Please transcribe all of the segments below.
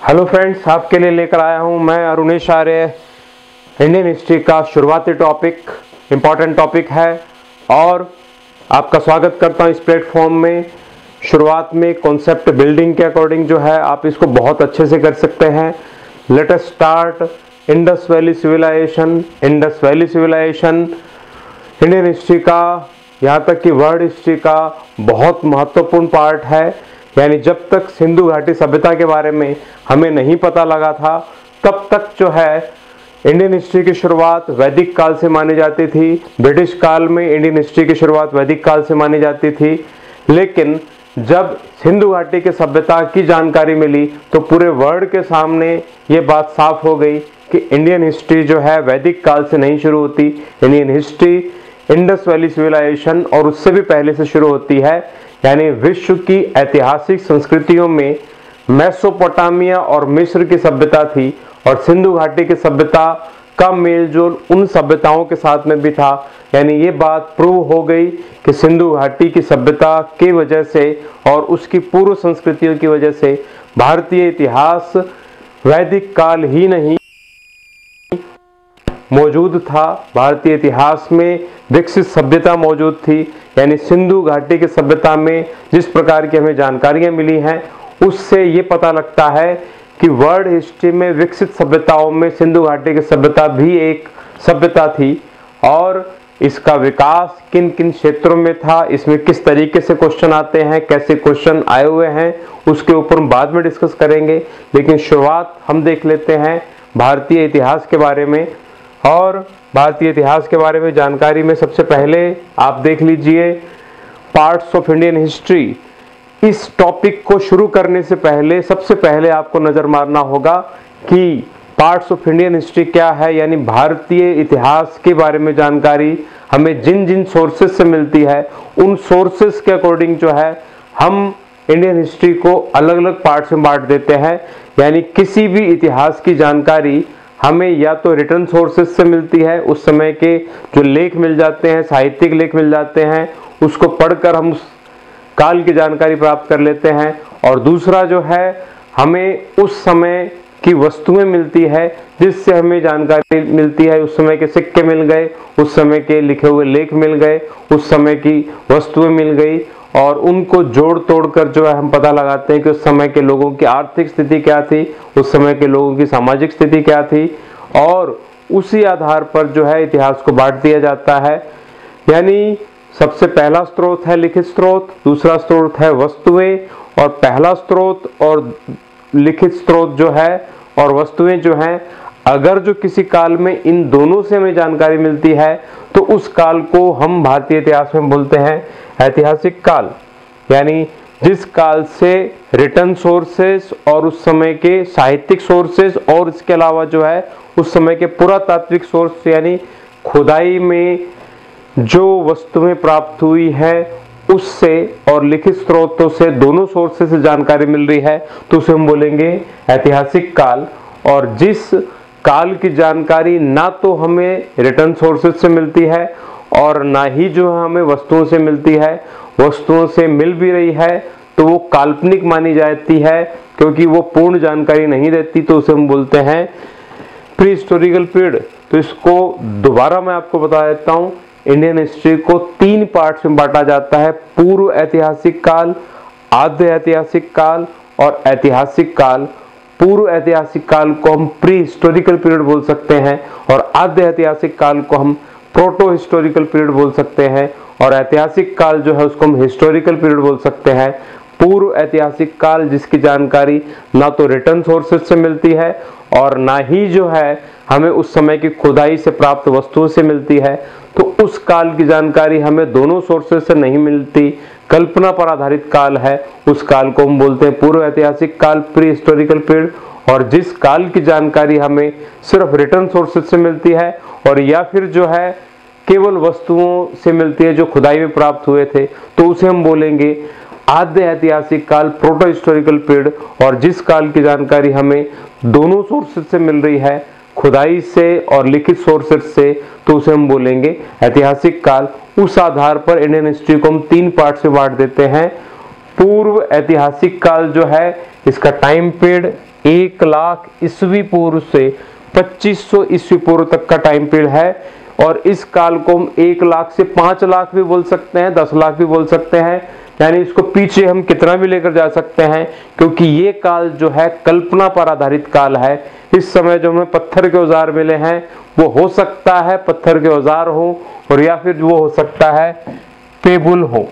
Hello friends, आपके लिए लेकर आया हूं मैं अरुणेश आर्य। इंडियन हिस्ट्री का शुरुआती टॉपिक, इम्पॉर्टेंट टॉपिक है और आपका स्वागत करता हूं इस प्लेटफॉर्म में। शुरुआत में कॉन्सेप्ट बिल्डिंग के अकॉर्डिंग जो है आप इसको बहुत अच्छे से कर सकते हैं। Let us start Indus valley civilisation. Indus valley civilisation Indian history का, यहाँ तक कि वर्ल्ड हिस्ट्री का बहुत महत्वपूर्ण पार्ट है। यानी जब तक सिंधु घाटी सभ्यता के बारे में हमें नहीं पता लगा था, तब तक जो है इंडियन हिस्ट्री की शुरुआत वैदिक काल से मानी जाती थी। ब्रिटिश काल में इंडियन हिस्ट्री की शुरुआत वैदिक काल से मानी जाती थी। लेकिन जब सिंधु घाटी की सभ्यता की जानकारी मिली तो पूरे वर्ल्ड के सामने ये बात साफ हो गई कि इंडियन हिस्ट्री जो है वैदिक काल से नहीं शुरू होती। Indian history Indus valley civilisation और उससे भी पहले से शुरू होती है। यानी विश्व की ऐतिहासिक संस्कृतियों में मेसोपोटामिया और मिस्र की सभ्यता थी और सिंधु घाटी की सभ्यता का मेलजोल उन सभ्यताओं के साथ में भी था। यानी ये बात प्रूव हो गई कि सिंधु घाटी की सभ्यता की वजह से और उसकी पूर्व संस्कृतियों की वजह से भारतीय इतिहास वैदिक काल ही नहीं मौजूद था, भारतीय इतिहास में विकसित सभ्यता मौजूद थी। यानी सिंधु घाटी की सभ्यता में जिस प्रकार की हमें जानकारियां मिली हैं, उससे ये पता लगता है कि वर्ल्ड हिस्ट्री में विकसित सभ्यताओं में सिंधु घाटी की सभ्यता भी एक सभ्यता थी। और इसका विकास किन किन क्षेत्रों में था, इसमें किस तरीके से क्वेश्चन आते हैं, कैसे क्वेश्चन आए हुए हैं, उसके ऊपर हम बाद में डिस्कस करेंगे। लेकिन शुरुआत हम देख लेते हैं भारतीय इतिहास के बारे में। और भारतीय इतिहास के बारे में जानकारी में सबसे पहले आप देख लीजिए पार्ट्स ऑफ इंडियन हिस्ट्री। इस टॉपिक को शुरू करने से पहले सबसे पहले आपको नजर मारना होगा कि पार्ट्स ऑफ इंडियन हिस्ट्री क्या है। यानी भारतीय इतिहास के बारे में जानकारी हमें जिन जिन सोर्सेज से मिलती है, उन सोर्सेज के अकॉर्डिंग जो है हम इंडियन हिस्ट्री को अलग अलग पार्ट्स में बांट देते हैं। यानी किसी भी इतिहास की जानकारी हमें या तो रिटर्न सोर्सेज से मिलती है, उस समय के जो लेख मिल जाते हैं, साहित्यिक लेख मिल जाते हैं, उसको पढ़कर हम उस काल की जानकारी प्राप्त कर लेते हैं। और दूसरा जो है हमें उस समय की वस्तुएं मिलती है जिससे हमें जानकारी मिलती है। उस समय के सिक्के मिल गए, उस समय के लिखे हुए लेख मिल गए, उस समय की वस्तुएं मिल गई और उनको जोड़ तोड़ कर जो है हम पता लगाते हैं कि उस समय के लोगों की आर्थिक स्थिति क्या थी, उस समय के लोगों की सामाजिक स्थिति क्या थी, और उसी आधार पर जो है इतिहास को बांट दिया जाता है। यानी सबसे पहला स्रोत है लिखित स्रोत, दूसरा स्रोत है वस्तुएं। और पहला स्रोत और लिखित स्रोत जो है और वस्तुएं जो हैं, अगर जो किसी काल में इन दोनों से हमें जानकारी मिलती है तो उस काल को हम भारतीय इतिहास में बोलते हैं ऐतिहासिक काल। यानी जिस काल से रिटर्न सोर्सेस और उस समय के साहित्यिक सोर्सेस और इसके अलावा जो है उस समय के पुरातात्विक सोर्स यानी खुदाई में जो वस्तुएं प्राप्त हुई है उससे और लिखित स्रोतों से, दोनों सोर्सेस से जानकारी मिल रही है तो उसे हम बोलेंगे ऐतिहासिक काल। और जिस काल की जानकारी ना तो हमें रिटर्न सोर्सेज से मिलती है और ना ही जो हमें वस्तुओं से मिलती है, वस्तुओं से मिल भी रही है तो वो काल्पनिक मानी जाती है क्योंकि वो पूर्ण जानकारी नहीं देती, तो उसे हम बोलते हैं प्री हिस्टोरिकल पीरियड। तो इसको दोबारा मैं आपको बता देता हूँ, इंडियन हिस्ट्री को 3 पार्ट्स में बांटा जाता है: पूर्व ऐतिहासिक काल, आद्य ऐतिहासिक काल और ऐतिहासिक काल। पूर्व ऐतिहासिक काल को हम प्री हिस्टोरिकल पीरियड बोल सकते हैं और आद्य ऐतिहासिक काल को हम प्रोटो हिस्टोरिकल पीरियड बोल सकते हैं और ऐतिहासिक काल जो है उसको हम हिस्टोरिकल पीरियड बोल सकते हैं। पूर्व ऐतिहासिक काल जिसकी जानकारी ना तो रिटर्न सोर्सेज से मिलती है और ना ही जो है हमें उस समय की खुदाई से प्राप्त वस्तुओं से मिलती है, तो उस काल की जानकारी हमें दोनों सोर्सेज से नहीं मिलती, कल्पना पर आधारित काल है, उस काल को हम बोलते हैं पूर्व ऐतिहासिक काल, प्री हिस्टोरिकल पीरियड। और जिस काल की जानकारी हमें सिर्फ रिटर्न सोर्सेज से मिलती है और या फिर जो है केवल वस्तुओं से मिलती है जो खुदाई में प्राप्त हुए थे, तो उसे हम बोलेंगे आद्य ऐतिहासिक काल, प्रोटो हिस्टोरिकल पीरियड। और जिस काल की जानकारी हमें दोनों सोर्सेज से मिल रही है, खुदाई से और लिखित सोर्सेज से, तो उसे हम बोलेंगे ऐतिहासिक काल। उस आधार पर इंडियन हिस्ट्री को हम 3 पार्ट में बांट देते हैं। पूर्व ऐतिहासिक काल जो है इसका टाइम पीरियड 1 लाख ईस्वी पूर्व से 2500 ईस्वी पूर्व तक का टाइम पीरियड है। और इस काल को हम 1 लाख से 5 लाख भी बोल सकते हैं, 10 लाख भी बोल सकते हैं, यानी इसको पीछे हम कितना भी लेकर जा सकते हैं, क्योंकि ये काल जो है कल्पना पर आधारित काल है। इस समय जो हमें पत्थर के औजार मिले हैं वो हो सकता है पत्थर के औजार हो, और या फिर वो हो सकता है पेबुल हो।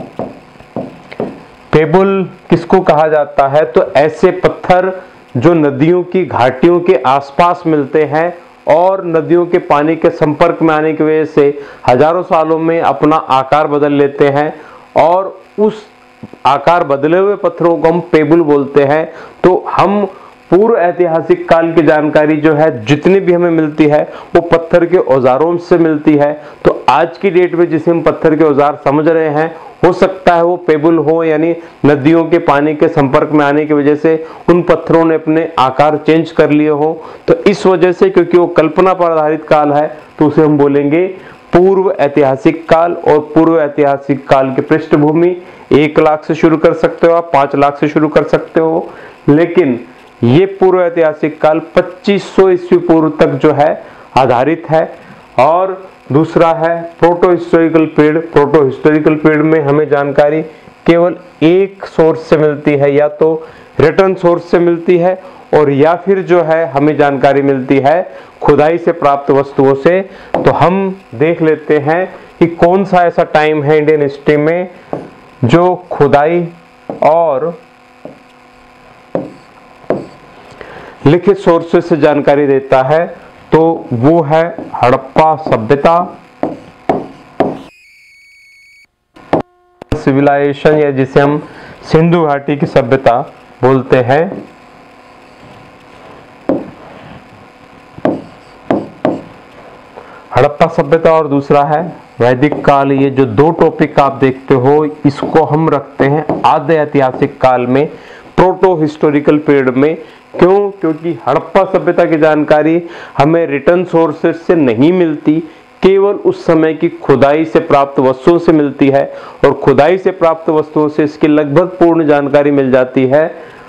पेबुल किसको कहा जाता है? तो ऐसे पत्थर जो नदियों की घाटियों के आसपास मिलते हैं और नदियों के पानी के संपर्क में आने की वजह से हजारों सालों में अपना आकार बदल लेते हैं, और उस आकार बदले हुए पत्थरों को हम पेबुल बोलते हैं। तो हम पूर्व ऐतिहासिक काल की जानकारी जो है जितनी भी हमें मिलती है वो पत्थर के औजारों से मिलती है। तो आज की डेट में जिसे हम पत्थर के औजार समझ रहे हैं, हो सकता है वो पेबुल हो, यानी नदियों के पानी के संपर्क में आने की वजह से उन पत्थरों ने अपने आकार चेंज कर लिए हो। तो इस वजह से, क्योंकि वो कल्पना पर आधारित काल है, तो उसे हम बोलेंगे पूर्व ऐतिहासिक काल। और पूर्व ऐतिहासिक काल की पृष्ठभूमि 1 लाख से शुरू कर सकते हो आप, 5 लाख से शुरू कर सकते हो, लेकिन ये पूर्व ऐतिहासिक काल 2500 ईस्वी पूर्व तक जो है आधारित है। और दूसरा है proto historical period. Proto historical period में हमें जानकारी केवल एक सोर्स से मिलती है, या तो रिटर्न सोर्स से मिलती है, और या फिर जो है हमें जानकारी मिलती है खुदाई से प्राप्त वस्तुओं से। तो हम देख लेते हैं कि कौन सा ऐसा टाइम है इंडियन हिस्ट्री में जो खुदाई और लिखित सोर्सेस से जानकारी देता है। तो वो है हड़प्पा सभ्यता, सिविलाइजेशन, या जिसे हम सिंधु घाटी की सभ्यता बोलते हैं। हड़प्पा सभ्यता और दूसरा है वैदिक काल। ये जो दो टॉपिक आप देखते हो इसको हम रखते हैं आद्य ऐतिहासिक काल में, प्रोटो हिस्टोरिकल पीरियड में। क्यों? क्योंकि हड़प्पा सभ्यता की जानकारी हमें रिटर्न सोर्सेस से नहीं मिलती, केवल उस समय की खुदाई से प्राप्त वस्तुओं से मिलती है, और खुदाई से प्राप्त वस्तुओं से इसकी लगभग पूर्ण जानकारी मिल जाती है।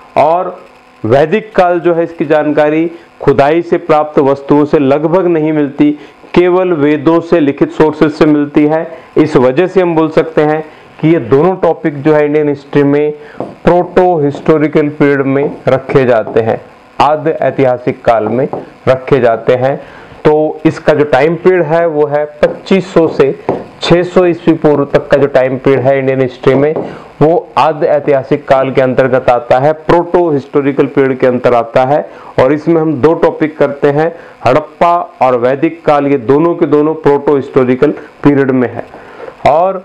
और वैदिक काल जो है इसकी जानकारी खुदाई से प्राप्त वस्तुओं से लगभग नहीं मिलती, केवल वेदों से, लिखित सोर्सेस से मिलती है। इस वजह से हम बोल सकते हैं कि ये दोनों टॉपिक जो है इंडियन हिस्ट्री में प्रोटो हिस्टोरिकल पीरियड में रखे जाते हैं, आद्य ऐतिहासिक काल में रखे जाते हैं। तो इसका जो टाइम पीरियड है वो है 2500 से 600 ईस्वी पूर्व तक का जो टाइम पीरियड है इंडियन हिस्ट्री में, वो आद्य ऐतिहासिक काल के अंतर्गत आता है, प्रोटो हिस्टोरिकल पीरियड के अंतर आता है। और इसमें हम दो टॉपिक करते हैं, हड़प्पा और वैदिक काल, ये दोनों के दोनों प्रोटो हिस्टोरिकल पीरियड में है। और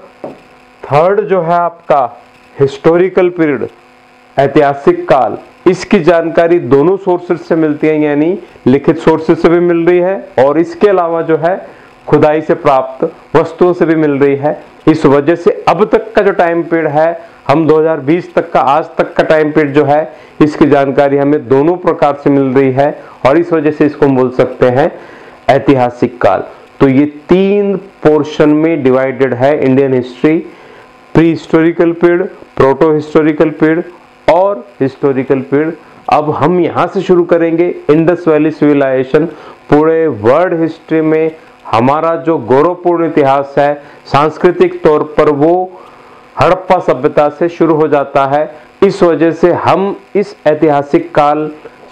थर्ड जो है आपका हिस्टोरिकल पीरियड, ऐतिहासिक काल, इसकी जानकारी दोनों सोर्सेस से मिलती है, यानी लिखित सोर्सेस से भी मिल रही है और इसके अलावा जो है खुदाई से प्राप्त वस्तुओं से भी मिल रही है। इस वजह से अब तक का जो टाइम पीरियड है, हम 2020 तक का, आज तक का टाइम पीरियड जो है, इसकी जानकारी हमें दोनों प्रकार से मिल रही है, और इस वजह से इसको हम बोल सकते हैं ऐतिहासिक काल। तो ये 3 पोर्शन में डिवाइडेड है Indian history, pre historical period, proto historical period और हिस्टोरिकल पीरियड। अब हम यहाँ से शुरू करेंगे इंडस वैली सिविलाइजेशन। पूरे वर्ल्ड हिस्ट्री में हमारा जो गौरवपूर्ण इतिहास है सांस्कृतिक तौर पर, वो हड़प्पा सभ्यता से शुरू हो जाता है। इस वजह से हम इस ऐतिहासिक काल,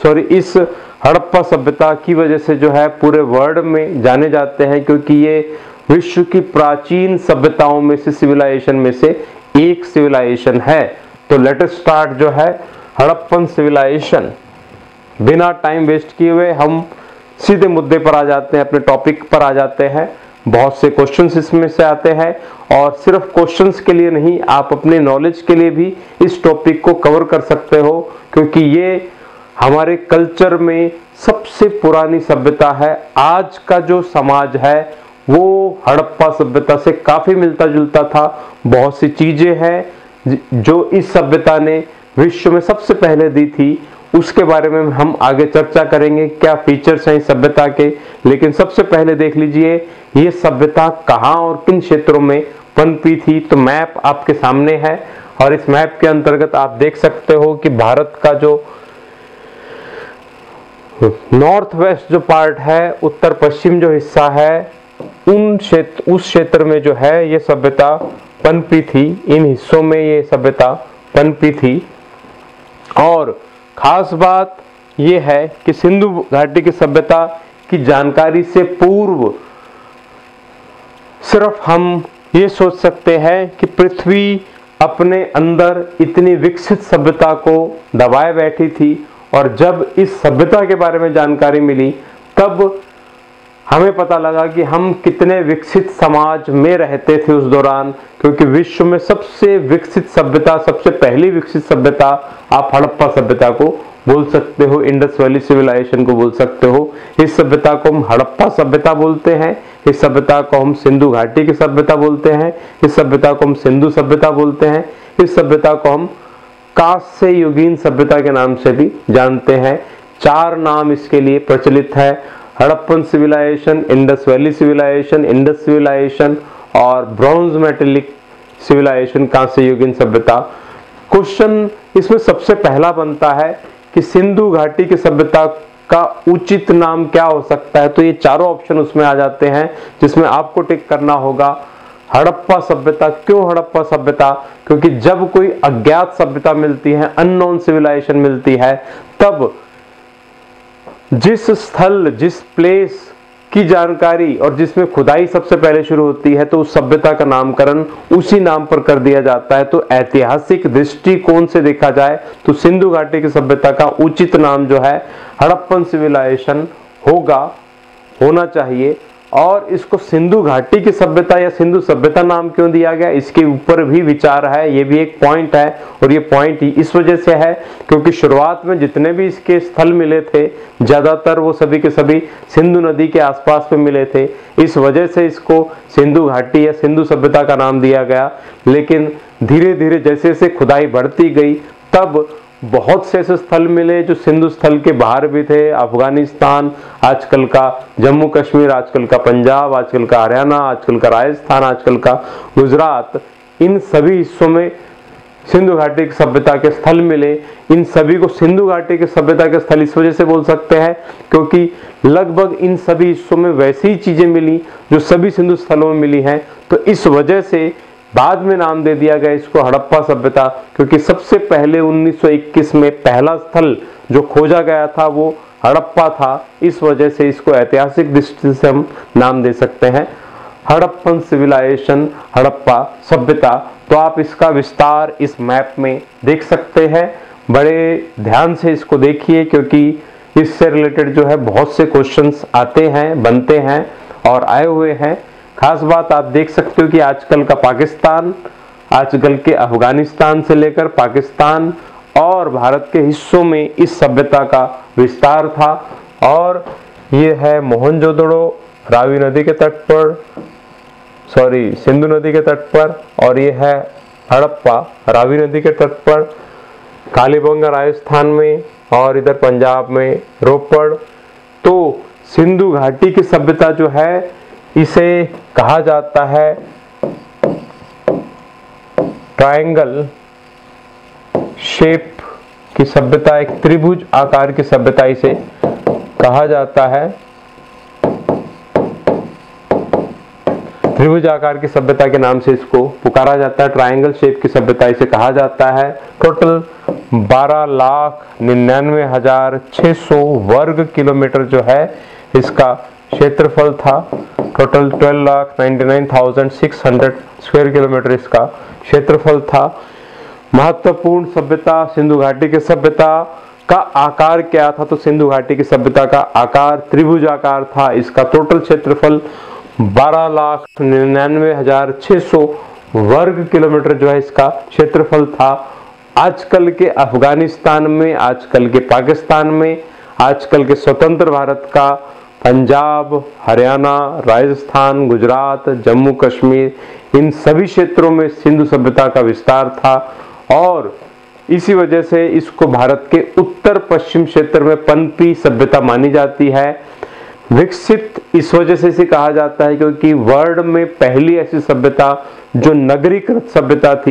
इस हड़प्पा सभ्यता की वजह से जो है पूरे वर्ल्ड में जाने जाते हैं, क्योंकि ये विश्व की प्राचीन सभ्यताओं में से, सिविलाइजेशन में से एक सिविलाइजेशन है। तो लेट अस स्टार्ट जो है हड़प्पन सिविलाइजेशन। बिना टाइम वेस्ट किए हुए हम सीधे मुद्दे पर आ जाते हैं, अपने टॉपिक पर आ जाते हैं। बहुत से क्वेश्चंस इसमें से आते हैं, और सिर्फ क्वेश्चंस के लिए नहीं, आप अपने नॉलेज के लिए भी इस टॉपिक को कवर कर सकते हो, क्योंकि ये हमारे कल्चर में सबसे पुरानी सभ्यता है। आज का जो समाज है वो हड़प्पा सभ्यता से काफी मिलता जुलता था। बहुत सी चीजें हैं जो इस सभ्यता ने विश्व में सबसे पहले दी थी, उसके बारे में हम आगे चर्चा करेंगे, क्या फीचर्स हैं इस सभ्यता के। लेकिन सबसे पहले देख लीजिए ये सभ्यता कहाँ और किन क्षेत्रों में पनपी थी। तो मैप आपके सामने है, और इस मैप के अंतर्गत आप देख सकते हो कि भारत का जो नॉर्थ वेस्ट जो पार्ट है, उत्तर पश्चिम जो हिस्सा है, उस क्षेत्र में जो है ये सभ्यता पनपी थी, इन हिस्सों में ये सभ्यता पनपी थी। और खास बात ये है कि सिंधु घाटी की सभ्यता की जानकारी से पूर्व सिर्फ हम ये सोच सकते हैं कि पृथ्वी अपने अंदर इतनी विकसित सभ्यता को दबाए बैठी थी, और जब इस सभ्यता के बारे में जानकारी मिली तब हमें पता लगा कि हम कितने विकसित समाज में रहते थे उस दौरान, क्योंकि विश्व में सबसे विकसित सभ्यता, सबसे पहली विकसित सभ्यता आप हड़प्पा सभ्यता को बोल सकते हो, इंडस वैली सिविलाइजेशन को बोल सकते हो। इस सभ्यता को हम हड़प्पा सभ्यता बोलते हैं, इस सभ्यता को हम सिंधु घाटी की सभ्यता बोलते हैं, इस सभ्यता को हम सिंधु सभ्यता बोलते हैं, इस सभ्यता को हम कांस्य युगीन सभ्यता के नाम से भी जानते हैं। 4 नाम इसके लिए प्रचलित है: Harappan civilisation, Indus valley civilisation, Indus civilisation और ब्रॉन्ज मेटेलिक सिविलाइजेशन, कांस्य युगीन सभ्यता। क्वेश्चन इसमें सबसे पहला बनता है कि सिंधु घाटी की सभ्यता का उचित नाम क्या हो सकता है, तो ये चारों ऑप्शन उसमें आ जाते हैं, जिसमें आपको टिक करना होगा हड़प्पा सभ्यता। क्यों हड़प्पा सभ्यता? क्योंकि जब कोई अज्ञात सभ्यता मिलती है, अननोन सिविलाइजेशन मिलती है, तब जिस स्थल, जिस प्लेस की जानकारी और जिसमें खुदाई सबसे पहले शुरू होती है, तो उस सभ्यता का नामकरण उसी नाम पर कर दिया जाता है। तो ऐतिहासिक दृष्टिकोण से देखा जाए तो सिंधु घाटी की सभ्यता का उचित नाम जो है हड़प्पन सिविलाइजेशन होना चाहिए। और इसको सिंधु घाटी की सभ्यता या सिंधु सभ्यता नाम क्यों दिया गया, इसके ऊपर भी विचार है, ये भी एक पॉइंट है। और ये पॉइंट इस वजह से है क्योंकि शुरुआत में जितने भी इसके स्थल मिले थे, ज्यादातर वो सभी के सभी सिंधु नदी के आसपास में मिले थे, इस वजह से इसको सिंधु घाटी या सिंधु सभ्यता का नाम दिया गया। लेकिन धीरे धीरे जैसे जैसे खुदाई बढ़ती गई, तब बहुत से ऐसे स्थल मिले जो सिंधु स्थल के बाहर भी थे। अफगानिस्तान, आजकल का जम्मू कश्मीर, आजकल का पंजाब, आजकल का हरियाणा, आजकल का राजस्थान, आजकल का गुजरात, इन सभी हिस्सों में सिंधु घाटी की सभ्यता के स्थल मिले। इन सभी को सिंधु घाटी की सभ्यता के स्थल इस वजह से बोल सकते हैं क्योंकि लगभग इन सभी हिस्सों में वैसी ही चीजें मिली जो सभी सिंधु स्थलों में मिली हैं। तो इस वजह से बाद में नाम दे दिया गया इसको हड़प्पा सभ्यता, क्योंकि सबसे पहले 1921 में पहला स्थल जो खोजा गया था वो हड़प्पा था। इस वजह से इसको ऐतिहासिक दृष्टि से हम नाम दे सकते हैं हड़प्पन सिविलाइजेशन, हड़प्पा सभ्यता। तो आप इसका विस्तार इस मैप में देख सकते हैं। बड़े ध्यान से इसको देखिए क्योंकि इससे रिलेटेड जो है बहुत से क्वेश्चंस आते हैं, बनते हैं और आए हुए हैं। खास बात आप देख सकते हो कि आजकल का पाकिस्तान, आजकल के अफगानिस्तान से लेकर पाकिस्तान और भारत के हिस्सों में इस सभ्यता का विस्तार था। और ये है मोहनजोदड़ो रावी नदी के तट पर, सिंधु नदी के तट पर, और ये है हड़प्पा रावी नदी के तट पर, कालीबंगा राजस्थान में, और इधर पंजाब में रोपड़। तो सिंधु घाटी की सभ्यता जो है इसे कहा जाता है ट्रायंगल शेप की सभ्यता, एक त्रिभुज आकार की सभ्यता इसे कहा जाता है। त्रिभुज आकार की सभ्यता के नाम से इसको पुकारा जाता है, ट्रायंगल शेप की सभ्यता इसे कहा जाता है। टोटल 12,99,600 वर्ग किलोमीटर जो है इसका क्षेत्रफल था। टोटल 12,99,600 स्क्वायर किलोमीटर इसका क्षेत्रफल था। महत्वपूर्ण सभ्यता सिंधु घाटी की सभ्यता का आकार क्या था, तो सिंधु घाटी की सभ्यता का आकार त्रिभुज आकार था। इसका टोटल क्षेत्रफल 12,99,600 वर्ग किलोमीटर जो है इसका क्षेत्रफल था। आजकल के अफगानिस्तान में, आजकल के पाकिस्तान में, आजकल के स्वतंत्र भारत का पंजाब, हरियाणा, राजस्थान, गुजरात, जम्मू कश्मीर, इन सभी क्षेत्रों में सिंधु सभ्यता का विस्तार था। और इसी वजह से इसको भारत के उत्तर पश्चिम क्षेत्र में पनपी सभ्यता मानी जाती है। विकसित इस वजह से इसे कहा जाता है क्योंकि वर्ल्ड में पहली ऐसी सभ्यता जो नगरीकृत सभ्यता थी,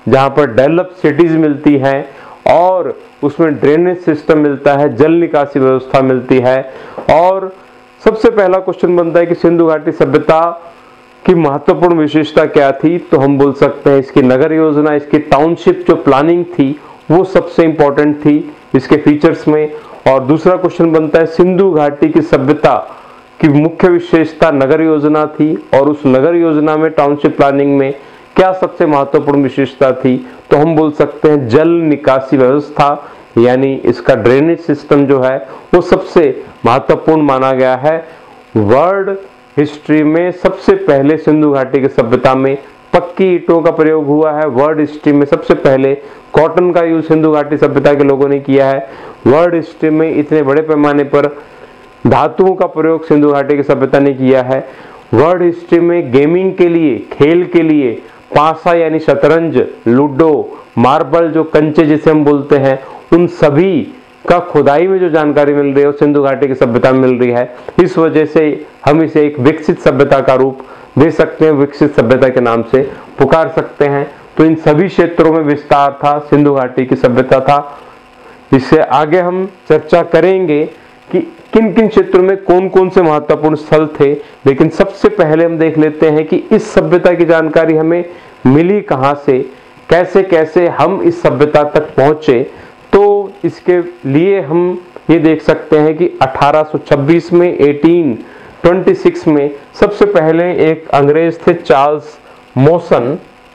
जहां पर डेवलप सिटीज मिलती हैं और उसमें ड्रेनेज सिस्टम मिलता है, जल निकासी व्यवस्था मिलती है। और सबसे पहला क्वेश्चन बनता है कि सिंधु घाटी सभ्यता की महत्वपूर्ण विशेषता क्या थी, तो हम बोल सकते हैं इसकी नगर योजना, इसकी टाउनशिप जो प्लानिंग थी वो सबसे इंपॉर्टेंट थी इसके फीचर्स में। और दूसरा क्वेश्चन बनता है सिंधु घाटी की सभ्यता की मुख्य विशेषता नगर योजना थी, और उस नगर योजना में टाउनशिप प्लानिंग में क्या सबसे महत्वपूर्ण विशेषता थी, तो हम बोल सकते हैं जल निकासी व्यवस्था, यानी इसका ड्रेनेज सिस्टम जो है वो सबसे महत्वपूर्ण माना गया है। वर्ल्ड हिस्ट्री में सबसे पहले सिंधु घाटी की सभ्यता में पक्की ईंटों का प्रयोग हुआ है। वर्ल्ड हिस्ट्री में सबसे पहले कॉटन का यूज सिंधु घाटी सभ्यता के लोगों ने किया है। वर्ल्ड हिस्ट्री में इतने बड़े पैमाने पर धातुओं का प्रयोग सिंधु घाटी की सभ्यता ने किया है। वर्ल्ड हिस्ट्री में गेमिंग के लिए, खेल के लिए पासा यानी शतरंज, लूडो, मार्बल जो कंचे जिसे हम बोलते हैं, उन सभी का खुदाई में जो जानकारी मिल रही है वो सिंधु घाटी की सभ्यता में मिल रही है। इस वजह से हम इसे एक विकसित सभ्यता का रूप दे सकते हैं, विकसित सभ्यता के नाम से पुकार सकते हैं। तो इन सभी क्षेत्रों में विस्तार था, सिंधु घाटी की सभ्यता था। इससे आगे हम चर्चा करेंगे कि किन किन क्षेत्रों में कौन कौन से महत्वपूर्ण स्थल थे, लेकिन सबसे पहले हम देख लेते हैं कि इस सभ्यता की जानकारी हमें मिली कहां से, कैसे कैसे हम इस सभ्यता तक पहुंचे। तो इसके लिए हम ये देख सकते हैं कि 1826 में 1826 में सबसे पहले एक अंग्रेज थे चार्ल्स मॉसन,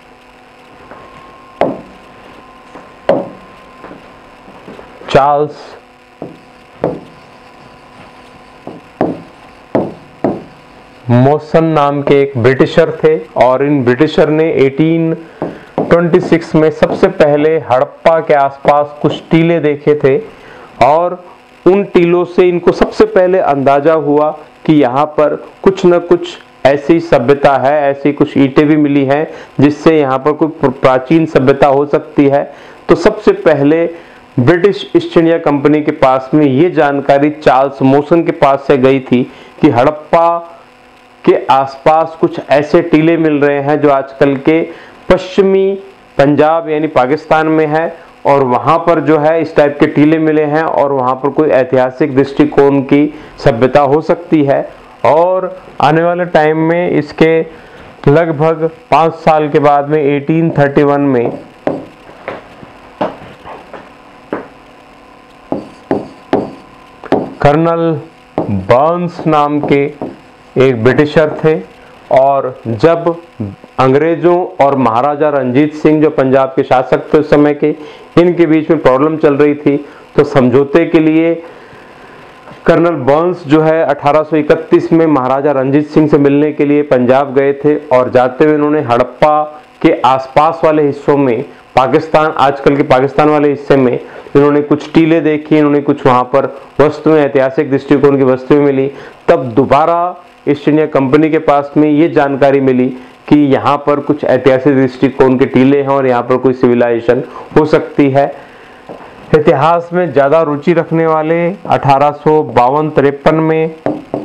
चार्ल्स मॉसन नाम के एक ब्रिटिशर थे, और इन ब्रिटिशर ने 1826 में सबसे पहले हड़प्पा के आसपास कुछ टीले देखे थे, और उन टीलों से इनको सबसे पहले अंदाजा हुआ कि यहाँ पर कुछ न कुछ ऐसी सभ्यता है, ऐसी कुछ ईंटें भी मिली हैं जिससे यहाँ पर कोई प्राचीन सभ्यता हो सकती है। तो सबसे पहले ब्रिटिश ईस्ट इंडिया कंपनी के पास में ये जानकारी चार्ल्स मॉसन के पास से गई थी कि हड़प्पा के आसपास कुछ ऐसे टीले मिल रहे हैं जो आजकल के पश्चिमी पंजाब यानी पाकिस्तान में है, और वहां पर जो है इस टाइप के टीले मिले हैं, और वहां पर कोई ऐतिहासिक दृष्टिकोण की सभ्यता हो सकती है। और आने वाले टाइम में इसके लगभग 5 साल के बाद में 1831 में कर्नल बर्न्स नाम के एक ब्रिटिशर थे, और जब अंग्रेजों और महाराजा रंजीत सिंह जो पंजाब के शासक थे उस समय के, इनके बीच में प्रॉब्लम चल रही थी, तो समझौते के लिए कर्नल बर्न्स जो है 1831 में महाराजा रंजीत सिंह से मिलने के लिए पंजाब गए थे, और जाते हुए इन्होंने हड़प्पा के आसपास वाले हिस्सों में, पाकिस्तान आजकल के पाकिस्तान वाले हिस्से में इन्होंने कुछ टीले देखी, इन्होंने कुछ वहां पर वस्तुएं, ऐतिहासिक दृष्टिकोण की वस्तुएं मिली। तब दोबारा ईस्ट इंडिया कंपनी के पास में ये जानकारी मिली कि यहाँ पर कुछ ऐतिहासिक दृष्टिकोण के टीले हैं और यहाँ पर कोई सिविलाइजेशन हो सकती है। इतिहास में ज्यादा रुचि रखने वाले 1852-53 में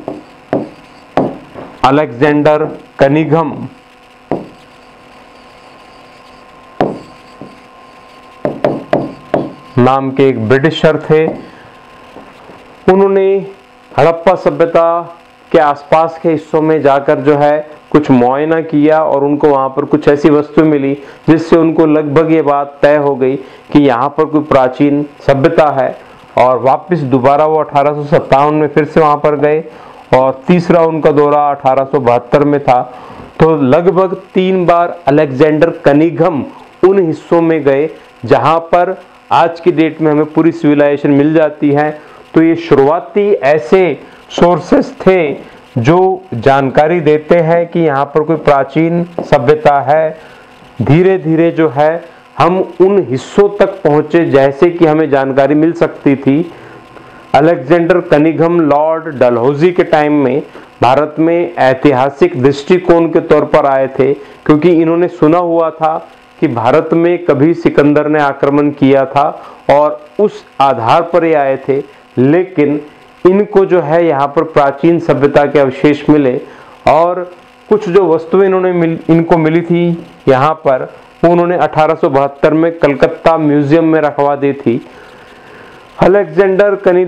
अलेक्जेंडर कनिंघम नाम के एक ब्रिटिशर थे, उन्होंने हड़प्पा सभ्यता के आसपास के हिस्सों में जाकर जो है कुछ मुआयना किया, और उनको वहां पर कुछ ऐसी वस्तु मिली जिससे उनको लगभग ये बात तय हो गई कि यहाँ पर कोई प्राचीन सभ्यता है। और वापस दोबारा वो 1857 में फिर से वहां पर गए, और तीसरा उनका दौरा 1872 में था। तो लगभग 3 बार अलेक्जेंडर कनिंघम उन हिस्सों में गए जहां पर आज की डेट में हमें पूरी सिविलाइजेशन मिल जाती है। तो ये शुरुआती ऐसे सोर्सेस थे जो जानकारी देते हैं कि यहाँ पर कोई प्राचीन सभ्यता है। धीरे धीरे जो है हम उन हिस्सों तक पहुंचे जैसे कि हमें जानकारी मिल सकती थी। अलेक्जेंडर कनिंघम लॉर्ड डलहौजी के टाइम में भारत में ऐतिहासिक दृष्टिकोण के तौर पर आए थे, क्योंकि इन्होंने सुना हुआ था कि भारत में कभी सिकंदर ने आक्रमण किया था और उस आधार पर ये आए थे। लेकिन इनको जो है यहाँ पर प्राचीन सभ्यता के अवशेष मिले, और कुछ जो वस्तुएं इनको मिली थी यहाँ पर, वो उन्होंने 1872 में कलकत्ता म्यूजियम में रखवा दी थी। अलेक्जेंडर कनी